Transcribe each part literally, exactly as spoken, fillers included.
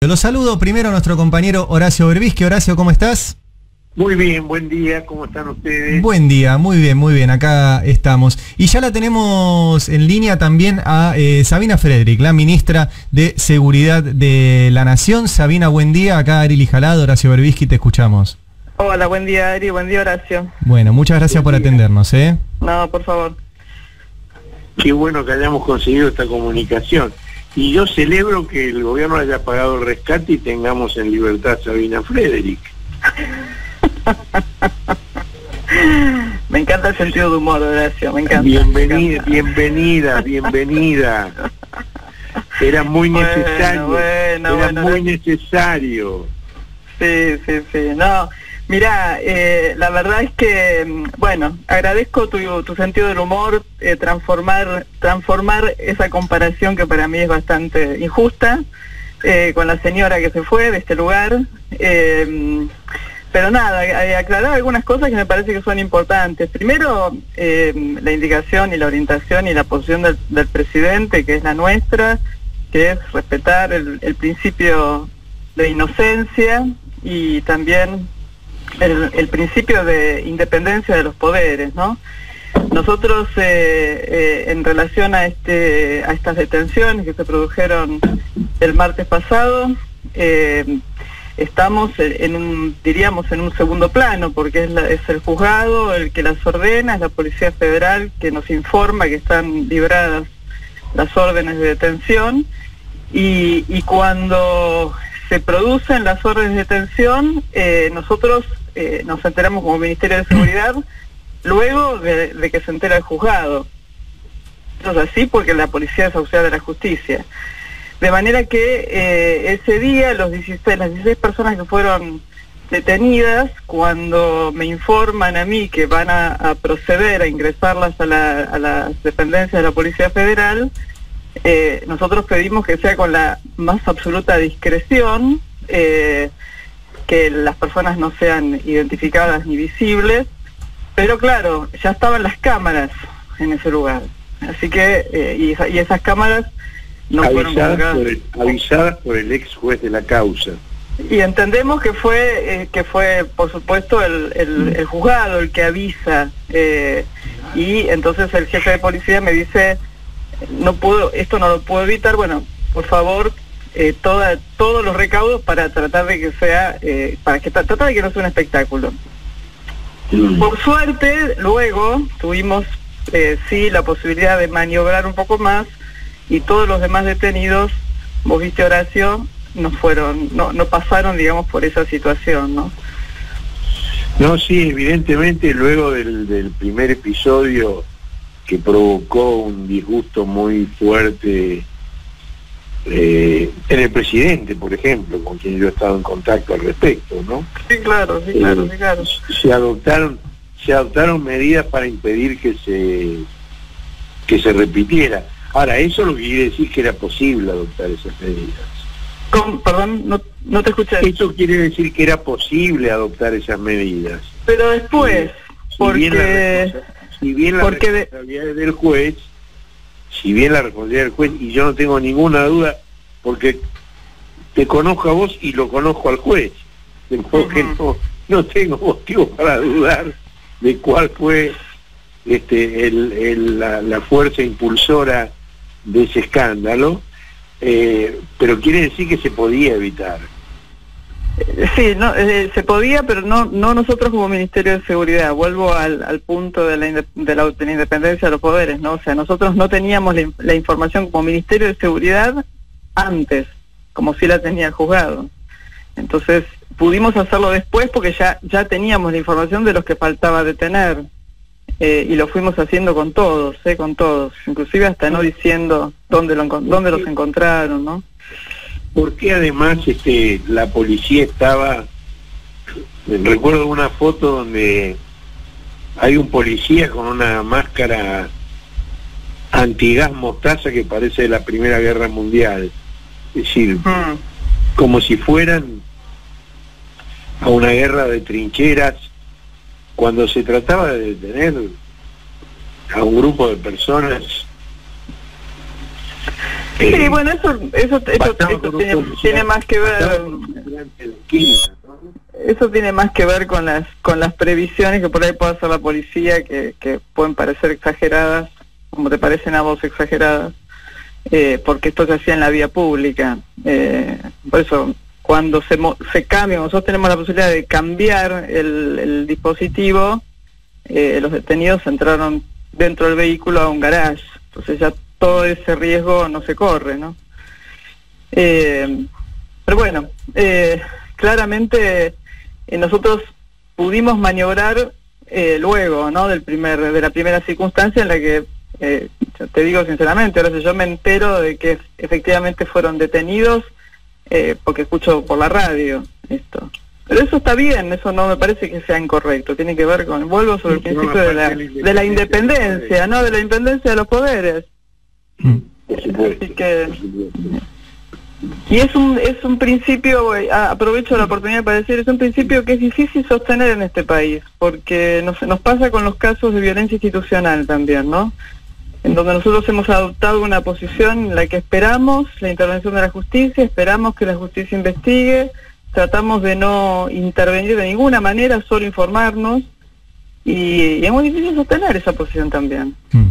Lo saludo primero a nuestro compañero Horacio Berbisky. Horacio, ¿cómo estás? Muy bien, buen día, ¿cómo están ustedes? Buen día, muy bien, muy bien, acá estamos. Y ya la tenemos en línea también a eh, Sabina Frederick, la ministra de Seguridad de la Nación. Sabina, buen día, acá Ari Lijalado, Horacio Berbisky, te escuchamos. Hola, buen día Ari, buen día Horacio. Bueno, muchas gracias por atendernos, ¿eh? No, por favor. Qué bueno que hayamos conseguido esta comunicación. Y yo celebro que el gobierno haya pagado el rescate y tengamos en libertad a Sabina Frederick. Me encanta el sentido de humor, Horacio, me encanta. Bienvenida, me encanta. bienvenida, bienvenida. Era muy Bueno, necesario, bueno, era bueno, muy no- necesario. Sí, sí, sí. No, mirá, eh, la verdad es que, mm, bueno, agradezco tu, tu sentido del humor, eh, transformar, transformar esa comparación que para mí es bastante injusta, eh, con la señora que se fue de este lugar. Eh, Pero nada, eh, aclarar algunas cosas que me parece que son importantes. Primero, eh, la indicación y la orientación y la posición del, del presidente, que es la nuestra, que es respetar el, el principio de inocencia y también el, el principio de independencia de los poderes, ¿no? Nosotros, eh, eh, en relación a este a estas detenciones que se produjeron el martes pasado, eh, estamos en un, diríamos, en un segundo plano, porque es, la, es el juzgado el que las ordena, es la Policía Federal que nos informa que están libradas las órdenes de detención, y, y cuando se producen las órdenes de detención, eh, nosotros eh, nos enteramos como Ministerio de Seguridad luego de, de que se entera el juzgado. Eso es así porque la policía es auxiliar de la justicia. De manera que eh, ese día los dieciséis, las dieciséis personas que fueron detenidas, cuando me informan a mí que van a, a proceder a ingresarlas a, la, a las dependencias de la Policía Federal, eh, nosotros pedimos que sea con la más absoluta discreción, eh, que las personas no sean identificadas ni visibles, pero claro, ya estaban las cámaras en ese lugar. Así que, eh, y, y esas cámaras no fueron Avisadas colgadas. por, el, avisadas por el ex juez de la causa. Y entendemos que fue eh, que fue por supuesto el, el, el juzgado el que avisa, eh, y entonces el jefe de policía me dice, no puedo, esto no lo puedo evitar, bueno, por favor, eh, toda, todos los recaudos para tratar de que sea, eh, para que tratar de que no sea un espectáculo. Mm. Por suerte, luego tuvimos eh, sí la posibilidad de maniobrar un poco más, y todos los demás detenidos, vos viste Horacio, no fueron, no, no pasaron, digamos, por esa situación, ¿no? No, sí, evidentemente luego del, del primer episodio que provocó un disgusto muy fuerte eh, en el presidente, por ejemplo, con quien yo he estado en contacto al respecto, ¿no? Sí, claro, sí, claro, Eh, sí, claro. Se adoptaron, se adoptaron medidas para impedir que se que se repitiera. Ahora, eso lo que quiere decir que era posible adoptar esas medidas. Con, perdón, no, no te escuché. Eso quiere decir que era posible adoptar esas medidas. Pero después, Si bien la porque... responsa- si bien la porque de- responsabilidad es del juez, si bien la responsabilidad del juez, y yo no tengo ninguna duda, porque te conozco a vos y lo conozco al juez, de modo que no, no tengo motivo para dudar de cuál fue este el, el, la, la fuerza impulsora de ese escándalo, eh, pero quiere decir que se podía evitar. Sí, no, eh, se podía, pero no no nosotros como Ministerio de Seguridad. Vuelvo al, al punto de la, inde- de, la, de la independencia de los poderes, ¿no? O sea, nosotros no teníamos la, in- la información como Ministerio de Seguridad antes, como si la tenía el juzgado. Entonces, pudimos hacerlo después porque ya ya teníamos la información de los que faltaba detener. Eh, y lo fuimos haciendo con todos, eh, con todos, inclusive hasta no diciendo dónde, lo, encon- dónde los encontraron, ¿no? Porque además este la policía estaba, recuerdo una foto donde hay un policía con una máscara antigas mostaza que parece de la Primera Guerra Mundial, es decir, Mm. como si fueran a una guerra de trincheras, cuando se trataba de detener a un grupo de personas Sí, eh, bueno, eso eso, eso, eso tiene, tiene más que ver. Eso tiene más que ver con las con las previsiones que por ahí puede hacer la policía, que, que pueden parecer exageradas, como te parecen a vos exageradas, eh, porque esto se hacía en la vía pública. Eh, por eso, cuando se, se cambia, nosotros tenemos la posibilidad de cambiar el, el dispositivo, eh, los detenidos entraron dentro del vehículo a un garage, entonces ya todo ese riesgo no se corre, ¿no? Eh, pero bueno, eh, claramente eh, nosotros pudimos maniobrar eh, luego, ¿no? Del primer, de la primera circunstancia en la que, eh, te digo sinceramente, ahora si yo me entero de que efectivamente fueron detenidos, eh, porque escucho por la radio esto. Pero eso está bien, eso no me parece que sea incorrecto, tiene que ver con, vuelvo sobre el principio de la, de la independencia, ¿no? De la independencia de los poderes. Así que, y es un es un principio, aprovecho la oportunidad para decir, es un principio que es difícil sostener en este país, porque nos, nos pasa con los casos de violencia institucional también, ¿no? En donde nosotros hemos adoptado una posición en la que esperamos la intervención de la justicia, esperamos que la justicia investigue, tratamos de no intervenir de ninguna manera, solo informarnos, y, y es muy difícil sostener esa posición también. Mm.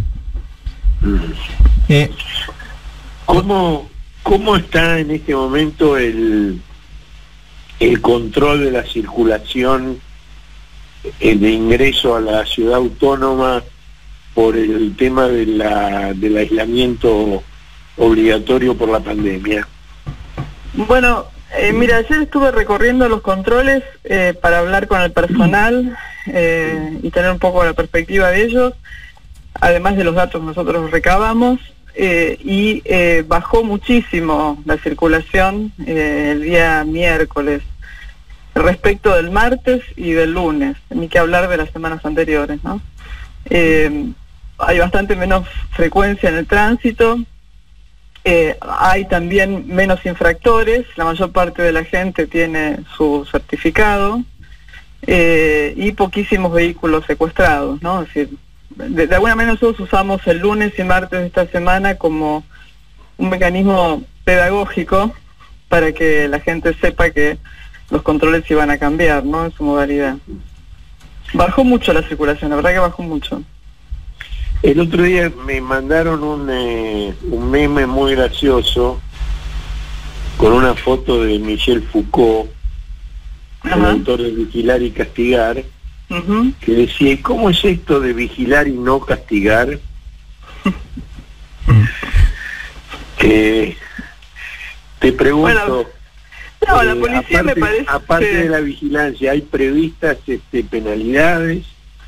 Eh, ¿Cómo, ¿Cómo está en este momento el, el control de la circulación eh, de ingreso a la ciudad autónoma por el tema de la, del aislamiento obligatorio por la pandemia? Bueno, eh, mira, ayer estuve recorriendo los controles eh, para hablar con el personal eh, y tener un poco la perspectiva de ellos, además de los datos que nosotros recabamos, eh, y eh, bajó muchísimo la circulación eh, el día miércoles respecto del martes y del lunes, ni que hablar de las semanas anteriores, ¿no? Eh, hay bastante menos frecuencia en el tránsito, eh, hay también menos infractores, la mayor parte de la gente tiene su certificado, eh, y poquísimos vehículos secuestrados, ¿no? Es decir, De, de alguna manera nosotros usamos el lunes y martes de esta semana como un mecanismo pedagógico para que la gente sepa que los controles iban a cambiar, ¿no? En su modalidad. Bajó mucho la circulación, la verdad que bajó mucho. El otro día me mandaron un, eh, un meme muy gracioso con una foto de Michel Foucault, el autor de Vigilar y Castigar, Uh-huh. que decía, ¿cómo es esto de vigilar y no castigar? eh, te pregunto, bueno, no, eh, la policía aparte, me parece aparte de la vigilancia, ¿hay previstas este, penalidades?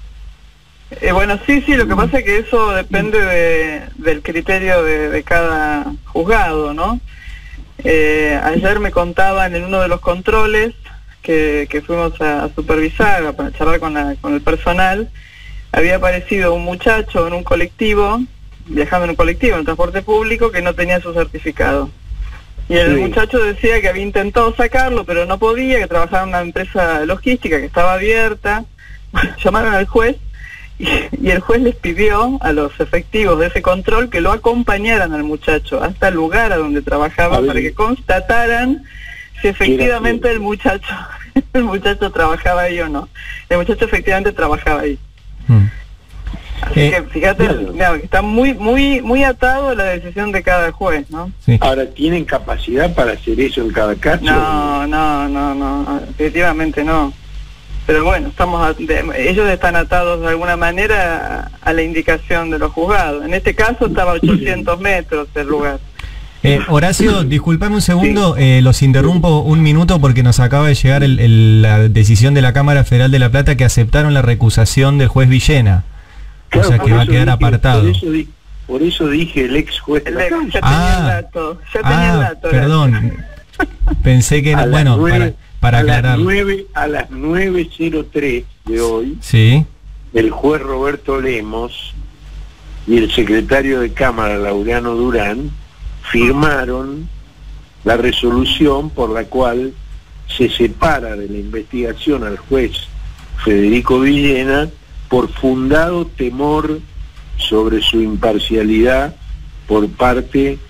Eh, bueno, sí, sí, lo que pasa es que eso depende de, del criterio de, de cada juzgado, ¿no? Eh, ayer me contaban en uno de los controles Que, que fuimos a, a supervisar, a, a charlar con, la, con el personal, había aparecido un muchacho en un colectivo, viajando en un colectivo, en un transporte público, que no tenía su certificado. Y el sí. muchacho decía que había intentado sacarlo, pero no podía, que trabajaba en una empresa logística que estaba abierta. Llamaron al juez y, y el juez les pidió a los efectivos de ese control que lo acompañaran al muchacho hasta el lugar a donde trabajaba para que constataran si efectivamente el muchacho el muchacho trabajaba ahí o no. El muchacho efectivamente trabajaba ahí. Mm. Así eh, que fíjate, claro. Mira, que está muy muy muy atado a la decisión de cada juez, ¿no? Sí. Ahora, ¿tienen capacidad para hacer eso en cada caso? No, no, no, no, definitivamente no. Pero bueno, estamos a, de, ellos están atados de alguna manera a, a la indicación de los juzgados. En este caso estaba a ochocientos metros del lugar. Eh, Horacio, disculpame un segundo, sí. eh, los interrumpo un minuto porque nos acaba de llegar el, el, la decisión de la Cámara Federal de La Plata que aceptaron la recusación del juez Villena. Claro, o sea que va a quedar dije, apartado. Por eso, di, por eso dije el ex juez. El ex, ya ah, tenía el dato. Ya tenía ah, el dato. Perdón. Pensé que era, bueno, nueve, para, para aclarar. A las nueve cero tres de hoy, sí. el juez Roberto Lemos y el secretario de Cámara, Laureano Durán, firmaron la resolución por la cual se separa de la investigación al juez Federico Villena por fundado temor sobre su imparcialidad por parte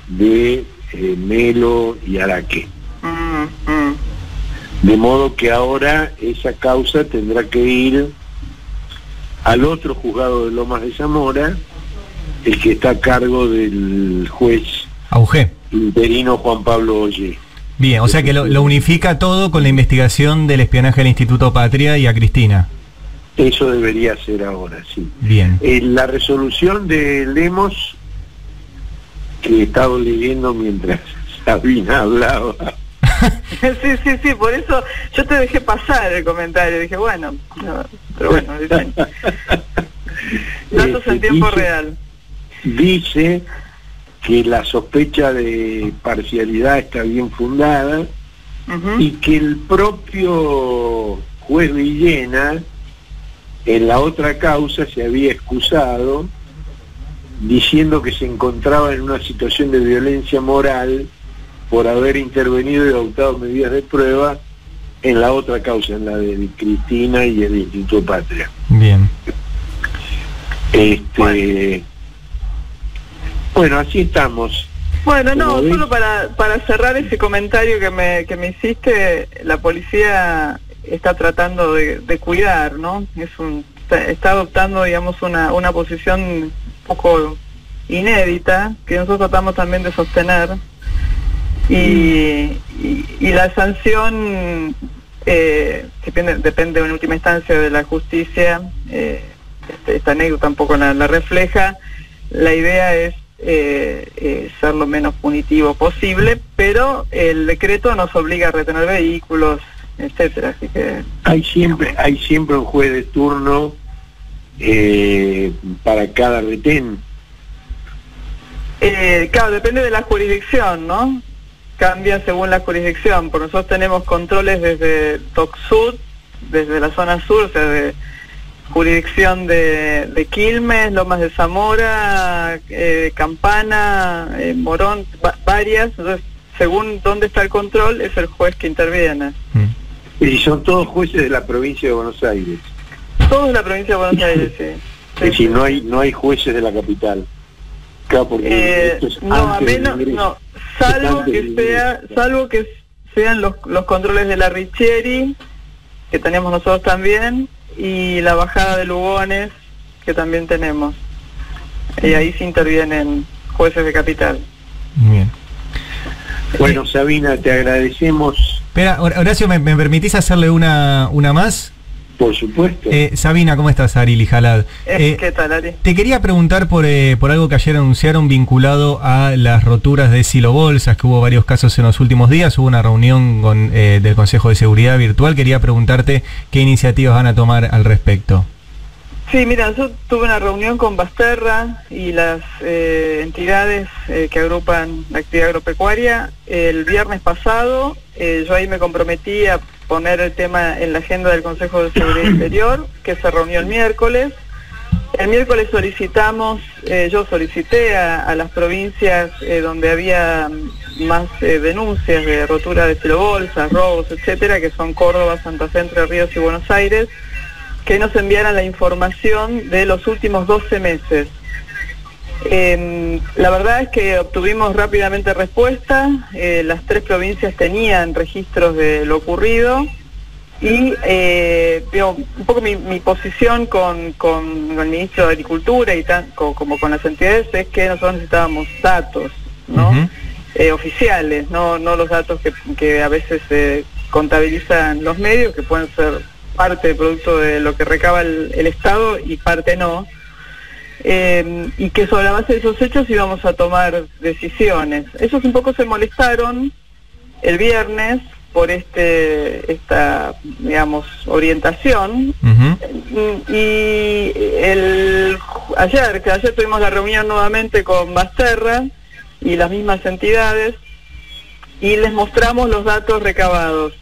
de eh, Melo y Araque. Mm, mm. De modo que ahora esa causa tendrá que ir al otro juzgado de Lomas de Zamora, el que está a cargo del juez Augé. interino Juan Pablo Ollé. Bien, o sea que lo, lo unifica todo con la investigación del espionaje del Instituto Patria y a Cristina. Eso debería ser ahora, sí. Bien. Eh, la resolución de Lemos, que he estado leyendo mientras Sabina hablaba. Sí, sí, sí, por eso yo te dejé pasar el comentario, dije, bueno, no, pero bueno, dicen, datos Este, en tiempo dice, real. Dice que la sospecha de parcialidad está bien fundada, Uh-huh. y que el propio juez Villena en la otra causa se había excusado diciendo que se encontraba en una situación de violencia moral por haber intervenido y adoptado medidas de prueba en la otra causa, en la de Cristina y el Instituto Patria. Bien. Este, Bueno. bueno, así estamos. Bueno, no, Como solo ves. para, para cerrar ese comentario que me, que me hiciste, la policía está tratando de, de cuidar, ¿no? Es un, está, está adoptando, digamos, una, una posición un poco inédita, que nosotros tratamos también de sostener, y, y, y la sanción eh, depende, depende en última instancia de la justicia. eh, este, esta anécdota tampoco la, la refleja. La idea es Eh, eh, ser lo menos punitivo posible, pero el decreto nos obliga a retener vehículos, etcétera, así que Hay siempre, hay siempre un juez de turno eh, para cada retén. eh, claro, depende de la jurisdicción, ¿no? Cambia según la jurisdicción, porque nosotros tenemos controles desde Tocsud, desde la zona sur, o sea, de jurisdicción de, de Quilmes, Lomas de Zamora, eh, Campana, eh, Morón, va, varias. Entonces, según dónde está el control, es el juez que interviene. Mm. Y son todos jueces de la provincia de Buenos Aires. Todo es la provincia de Buenos Aires, sí. Es Sí, decir, sí. no hay, no hay jueces de la capital. Claro, porque Eh, esto es no, a antes del menos, ingreso. no, salvo Antes que del sea, ingreso. salvo que sean los, los controles de la Richieri, que tenemos nosotros también, y la bajada de Lugones, que también tenemos. Y ahí sí intervienen jueces de capital. Bien. Bueno, Sabina, te agradecemos, Espera, Hor- Horacio, ¿me, me permitís hacerle una, una más? por supuesto. Eh, Sabina, ¿cómo estás? Arili Jalad. Eh, Eh, ¿Qué tal, Ari? Te quería preguntar por, eh, por algo que ayer anunciaron vinculado a las roturas de silobolsas, que hubo varios casos en los últimos días. Hubo una reunión con, eh, del Consejo de Seguridad Virtual. Quería preguntarte qué iniciativas van a tomar al respecto. Sí, mira, yo tuve una reunión con Basterra y las eh, entidades eh, que agrupan la actividad agropecuaria el viernes pasado. Eh, yo ahí me comprometí a poner el tema en la agenda del Consejo de Seguridad Interior, que se reunió el miércoles. El miércoles solicitamos, eh, yo solicité a, a las provincias eh, donde había más eh, denuncias de rotura de silobolsas, robos, etcétera, que son Córdoba, Santa Fe, Entre Ríos y Buenos Aires, que nos enviaran la información de los últimos doce meses. Eh, la verdad es que obtuvimos rápidamente respuesta. Eh, las tres provincias tenían registros de lo ocurrido y eh, digo, un poco mi, mi posición con, con, con el ministro de Agricultura y tan, co, como con las entidades es que nosotros necesitábamos datos, ¿no? Uh-huh. eh, oficiales, no, no los datos que, que a veces se eh, contabilizan los medios, que pueden ser parte del producto de lo que recaba el, el Estado y parte no. Eh, y que sobre la base de esos hechos íbamos a tomar decisiones. Ellos un poco se molestaron el viernes por este esta, digamos, orientación. Uh-huh. Y el ayer, que ayer tuvimos la reunión nuevamente con Basterra y las mismas entidades, y les mostramos los datos recabados.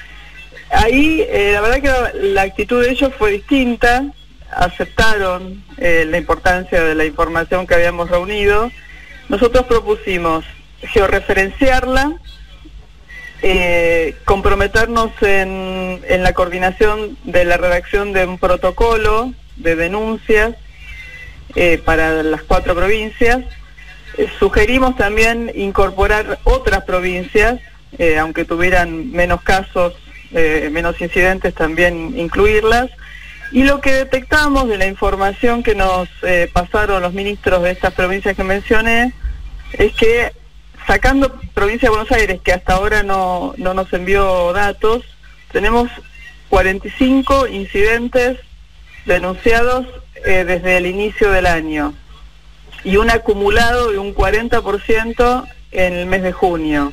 Ahí, eh, la verdad que la, la actitud de ellos fue distinta. Aceptaron eh, la importancia de la información que habíamos reunido. Nosotros propusimos georreferenciarla, eh, comprometernos en, en la coordinación de la redacción de un protocolo de denuncias eh, para las cuatro provincias, eh, sugerimos también incorporar otras provincias, eh, aunque tuvieran menos casos, eh, menos incidentes, también incluirlas. Y lo que detectamos de la información que nos eh, pasaron los ministros de estas provincias que mencioné, es que sacando provincia de Buenos Aires, que hasta ahora no, no nos envió datos, tenemos cuarenta y cinco incidentes denunciados eh, desde el inicio del año y un acumulado de un cuarenta por ciento en el mes de junio.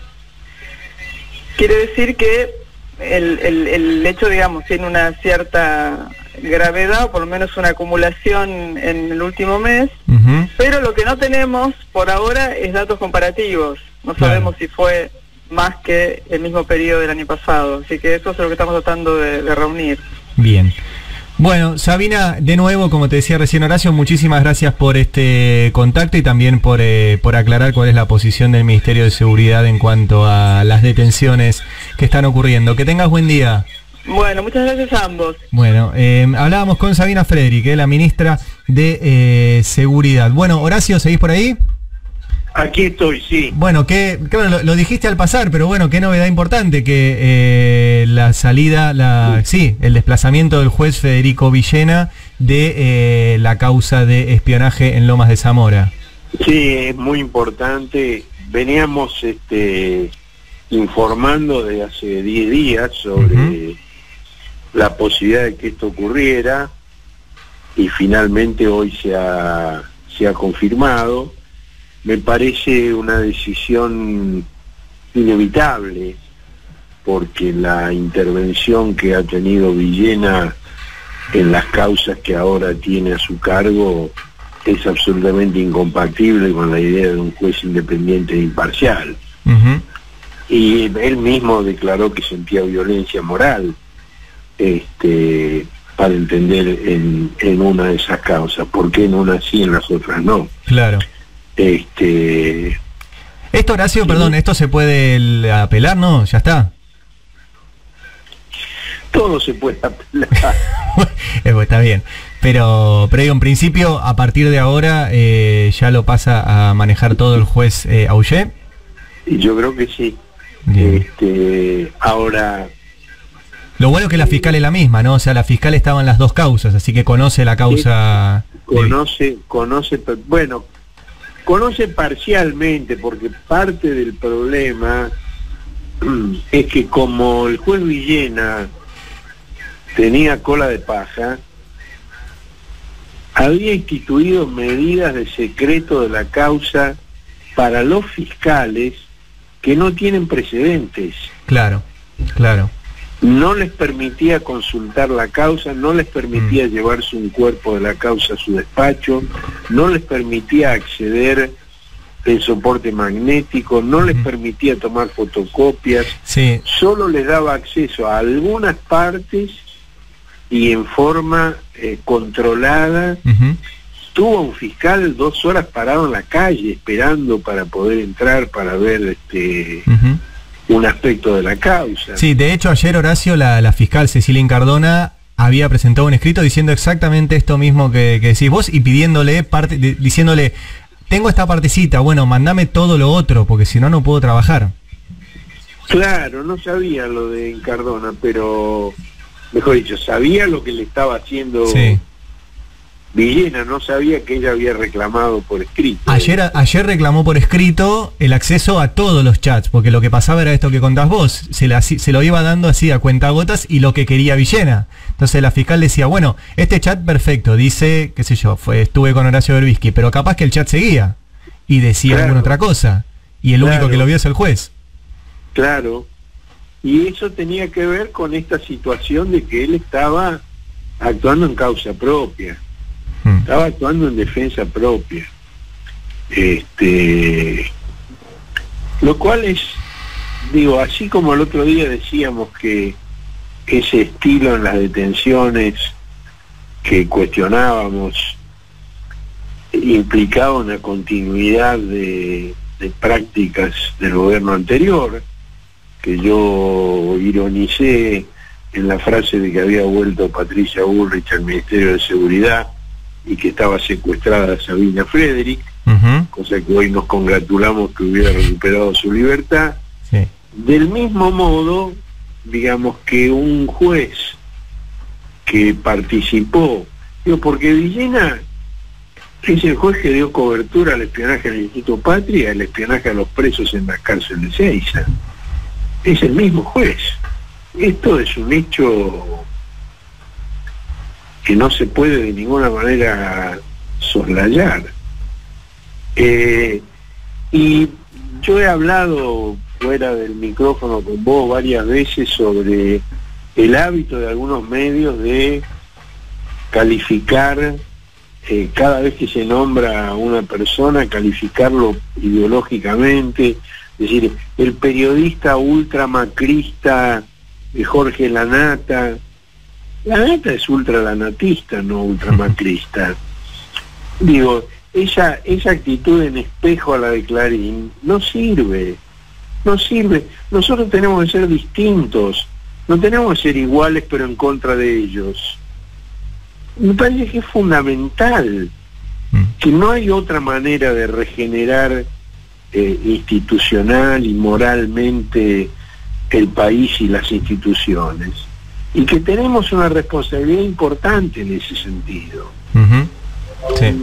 Quiere decir que el, el, el hecho, digamos, tiene una cierta gravedad, o por lo menos una acumulación en el último mes, uh-huh. Pero lo que no tenemos por ahora es datos comparativos. No claro. sabemos si fue más que el mismo periodo del año pasado, así que eso es lo que estamos tratando de, de reunir. Bien. Bueno, Sabina, de nuevo, como te decía recién Horacio, muchísimas gracias por este contacto y también por, eh, por aclarar cuál es la posición del Ministerio de Seguridad en cuanto a las detenciones que están ocurriendo. Que tengas buen día. Bueno, muchas gracias a ambos. Bueno, eh, hablábamos con Sabina Frederick, eh, la ministra de eh, Seguridad. Bueno, Horacio, ¿seguís por ahí? Aquí estoy, sí. Bueno, que claro, lo, lo dijiste al pasar, pero bueno, qué novedad importante que eh, la salida, la sí. sí, el desplazamiento del juez Federico Villena de eh, la causa de espionaje en Lomas de Zamora. Sí, es muy importante. Veníamos este, informando de hace diez días sobre uh-huh. la posibilidad de que esto ocurriera y finalmente hoy se ha, se ha confirmado. Me parece una decisión inevitable, porque la intervención que ha tenido Villena en las causas que ahora tiene a su cargo es absolutamente incompatible con la idea de un juez independiente e imparcial. Uh-huh. Y él mismo declaró que sentía violencia moral este, para entender en, en una de esas causas. ¿Por qué en una sí y en las otras no? Claro. Este, esto, Horacio, sí. perdón, esto se puede apelar, ¿no? Ya está. Todo se puede apelar. Está bien. Pero, pero en principio, a partir de ahora, eh, ya lo pasa a manejar todo el juez eh, Auger. Yo creo que sí. Bien. Este, ahora... Lo bueno es que la fiscal es la misma, ¿no? O sea, la fiscal estaba en las dos causas, así que conoce la causa... Sí, conoce, de... conoce, bueno... Conoce parcialmente, porque parte del problema es que como el juez Villena tenía cola de paja, había instituido medidas de secreto de la causa para los fiscales que no tienen precedentes. Claro, claro. No les permitía consultar la causa, no les permitía mm. llevarse un cuerpo de la causa a su despacho, no les permitía acceder el soporte magnético, no les mm. permitía tomar fotocopias, sí. solo les daba acceso a algunas partes y en forma eh, controlada. Uh-huh. Tuvo un fiscal dos horas parado en la calle esperando para poder entrar para ver este... Uh-huh. un aspecto de la causa. Sí, de hecho ayer, Horacio, la, la fiscal Cecilia Incardona había presentado un escrito diciendo exactamente esto mismo que, que decís vos y pidiéndole, parte, de, diciéndole, tengo esta partecita, bueno, mandame todo lo otro, porque si no, no puedo trabajar. Claro, no sabía lo de Incardona, pero, mejor dicho, sabía lo que le estaba haciendo... Sí. Villena, no sabía que ella había reclamado por escrito. Ayer, ayer reclamó por escrito el acceso a todos los chats, porque lo que pasaba era esto que contás vos, se, la, se lo iba dando así a cuentagotas y lo que quería Villena. Entonces la fiscal decía, bueno, este chat perfecto, dice, qué sé yo, fue estuve con Horacio Berbisky, pero capaz que el chat seguía y decía claro. alguna otra cosa, y el claro. único que lo vio es el juez. Claro, y eso tenía que ver con esta situación de que él estaba actuando en causa propia. Estaba actuando en defensa propia. Este, lo cual es, digo, así como el otro día decíamos que ese estilo en las detenciones que cuestionábamos implicaba una continuidad de, de prácticas del gobierno anterior, que yo ironicé en la frase de que había vuelto Patricia Bullrich al Ministerio de Seguridad y que estaba secuestrada Sabina Frederick. uh-huh. cosa que hoy nos congratulamos que hubiera recuperado su libertad. Sí. Del mismo modo, digamos que un juez que participó, digo, porque Villena es el juez que dio cobertura al espionaje del Instituto Patria, el espionaje a los presos en la cárcel de Seiza. Es el mismo juez. Esto es un hecho que no se puede de ninguna manera soslayar. Eh, y yo he hablado fuera del micrófono con vos varias veces sobre el hábito de algunos medios de calificar, eh, cada vez que se nombra a una persona, calificarlo ideológicamente, es decir, el periodista ultramacrista de Jorge Lanata. Lanata es ultralanatista, no ultramacrista. Digo, esa, esa actitud en espejo a la de Clarín no sirve, no sirve. Nosotros tenemos que ser distintos, no tenemos que ser iguales pero en contra de ellos. Me parece que es fundamental, que no hay otra manera de regenerar eh, institucional y moralmente el país y las instituciones, y que tenemos una responsabilidad importante en ese sentido. Uh-huh. Sí.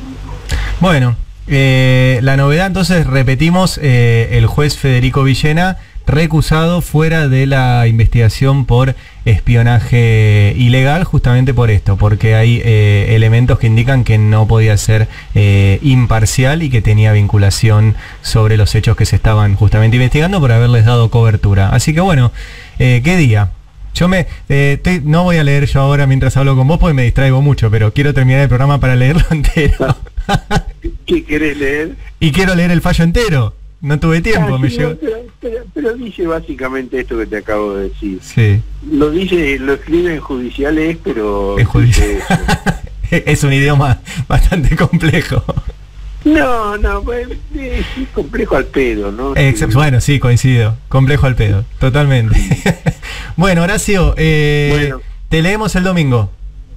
Bueno, eh, la novedad entonces, repetimos, eh, el juez Federico Villena recusado fuera de la investigación por espionaje ilegal, justamente por esto, porque hay eh, elementos que indican que no podía ser eh, imparcial y que tenía vinculación sobre los hechos que se estaban justamente investigando por haberles dado cobertura. Así que bueno, eh, ¿qué día? Yo me eh, te, no voy a leer yo ahora mientras hablo con vos porque me distraigo mucho, pero quiero terminar el programa para leerlo entero. ¿Qué querés leer? Y quiero leer el fallo entero. No tuve tiempo, ah, me sí, llegó. No, pero, pero, pero dice básicamente esto que te acabo de decir. Sí. Lo dice, lo escribe en judiciales, pero... En judicial. Es un idioma bastante complejo. No, no, pues, es complejo al pedo, ¿no? Ex bueno, sí, coincido. Complejo al pedo, totalmente. Bueno, Horacio, eh, bueno, te leemos el domingo.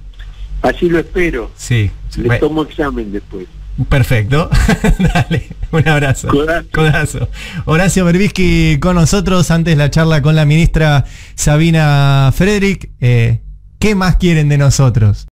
Así lo espero. Sí. Le tomo examen después. Perfecto. Dale, un abrazo. Codazo. Codazo. Horacio Berbisky con nosotros, antes la charla con la ministra Sabina Frederick. Eh, ¿Qué más quieren de nosotros?